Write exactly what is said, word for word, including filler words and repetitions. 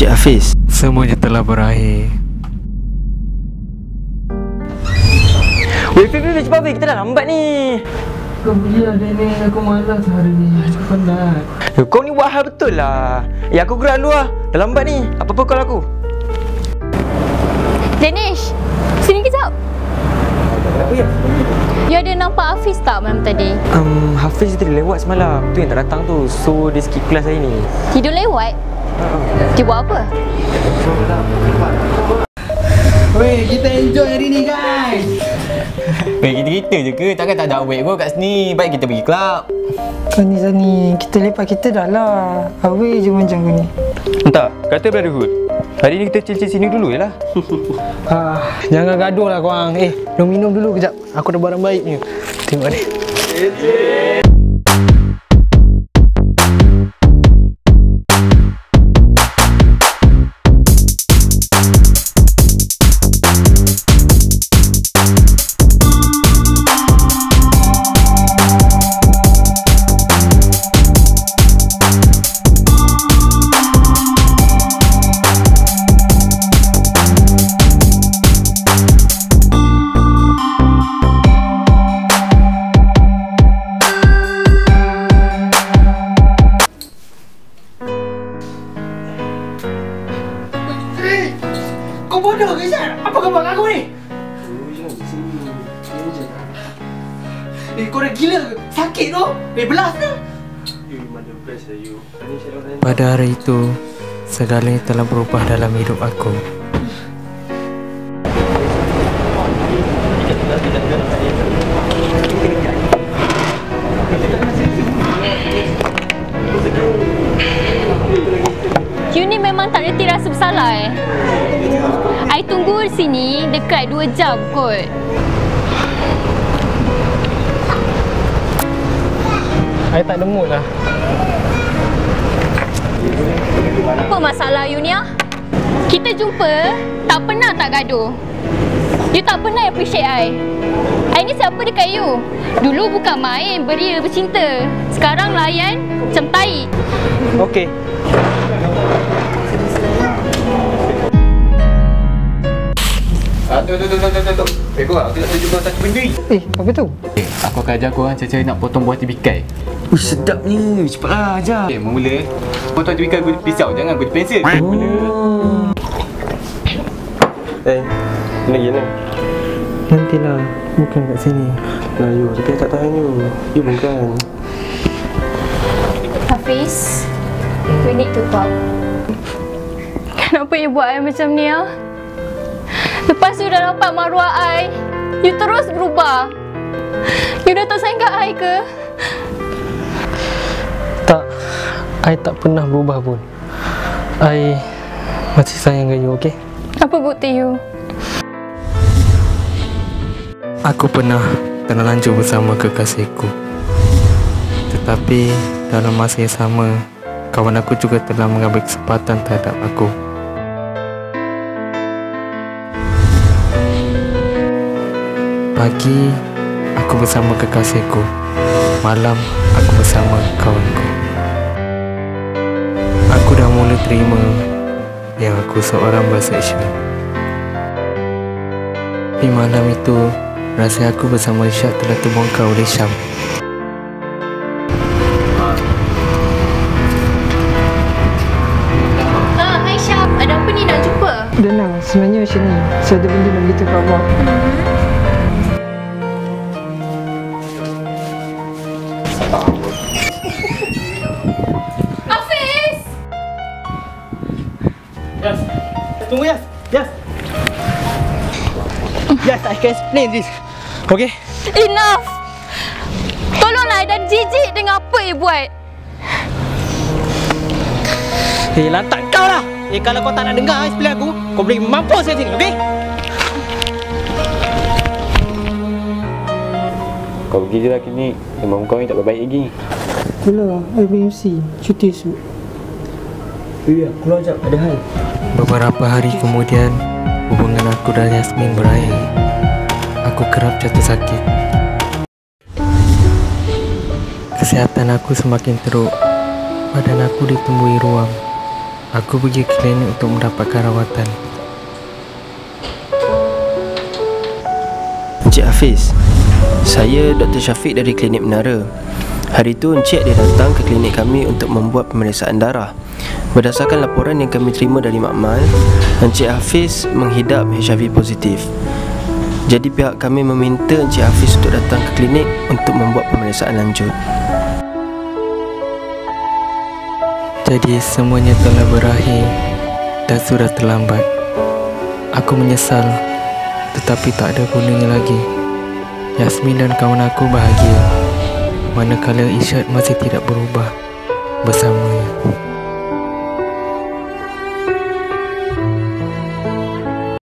Cik Hafiz, semuanya telah berakhir. Weh, Fik, Fik, cepat Fik, kita dah lambat ni. Kau pergi lah Dennis, aku malas hari ni. Aku penat. Eh, kau ni buat hal betul lah. Eh, aku gerak dulu lah. Dah lambat ni. Apa-apa call aku. Danish, sini kejap. Apa ya? You ada nampak Hafiz tak malam tadi? Um, Hafiz tadi lewat semalam. Tu yang tak datang tu. So, dia skip kelas hari ni. Tidur lewat? Dia buat apa? Weh, kita enjoy hari ni guys. Weh, kita-kita je ke? Takkan tak ada awet pun kat sini. Baik kita pergi klub. Kau ni Zani, kita lepak kita dah lah. Awet je macam kau ni. Entah, kata Brotherhood. Hari ni kita chill-chill sini dulu je lah. Ah, jangan gaduh lah korang. Eh, lu minum dulu kejap. Aku ada barang baik ni. Tengok ni. Kau bodoh ke Syed? Apa kau buat aku ni? Eh, kau dah gila ke? Sakit tu? Eh, belas ke? Pada hari itu, segalanya telah berubah dalam hidup aku. You ni memang tak reti rasa bersalah eh. I tunggu di sini dekat dua jam kot. I tak ada mood lah. Apa masalah you ni ah? Kita jumpa, tak pernah tak gaduh. You tak pernah appreciate I. I ni siapa dekat you? Dulu bukan main, beria, bercinta. Sekarang layan macam tai. Okey. Ah, tu, tu, tu, tu, tu, tu. Eh, korang, aku nak tunjuk korang satu benda ni. Eh, apa tu? Eh, aku akan ajar korang cara-cara nak potong buah tipikai. Uish, sedap ni. Cepatlah, ajar. Eh, memula, potong tipikai guna pisau, jangan guna pensel. Oh. Eh, ni lagi ni. Nantilah, bukan kat sini. Nah, you. Tapi tak tahan you. You bukan. Hafiz, we need to talk. Kenapa you buat I macam ni ah? Lepas you dah dapat maruah I, you terus berubah. You dah tak sayang kat I ke? Tak, I tak pernah berubah pun. I masih sayang dengan you, okey? Apa bukti you? Aku pernah terlanjur bersama kekasihku. Tetapi dalam masa yang sama, kawan aku juga telah mengambil kesempatan terhadap aku. Pagi, aku bersama kekasihku. Malam, aku bersama kawanku. Aku dah mula terima yang aku seorang biseksual. Di malam itu, rasa aku bersama Isyad telah terbongkar oleh Syam. Ah, hai Syam, ada apa ni nak jumpa? Dana, sebenarnya macam ni. Saya ada benda nak beritahu kat abang. Hafiz! Yes. Tunggu Yes. Yes. Yes, I can explain this. Okay? Enough! Tolonglah, I dah jijik dengan apa you buat. Eh, lantak kau lah. Eh, kalau kau tak nak dengar explain aku, kau boleh mampus kat sini, okay? Kau pergi je lah kini. Memang kau ni tak baik lagi. Itulah, I B M C. Cuti esok. Ya, keluar jap. Ada hal. Beberapa hari kemudian, hubungan aku dan Yasmin berakhir. Aku kerap jatuh sakit. Kesihatan aku semakin teruk. Badan aku ditumbuhi ruam. Aku pergi ke klinik untuk mendapatkan rawatan. Encik Hafiz, saya Doktor Syafiq dari Klinik Menara. Hari itu Encik dia datang ke klinik kami untuk membuat pemeriksaan darah. Berdasarkan laporan yang kami terima dari Makmal, Encik Hafiz menghidap H I V positif. Jadi pihak kami meminta Encik Hafiz untuk datang ke klinik untuk membuat pemeriksaan lanjut. Jadi semuanya telah berakhir dan sudah terlambat. Aku menyesal, tetapi tak ada gunanya lagi. Yasmin dan kawan aku bahagia, manakala Irsyad masih tidak berubah bersama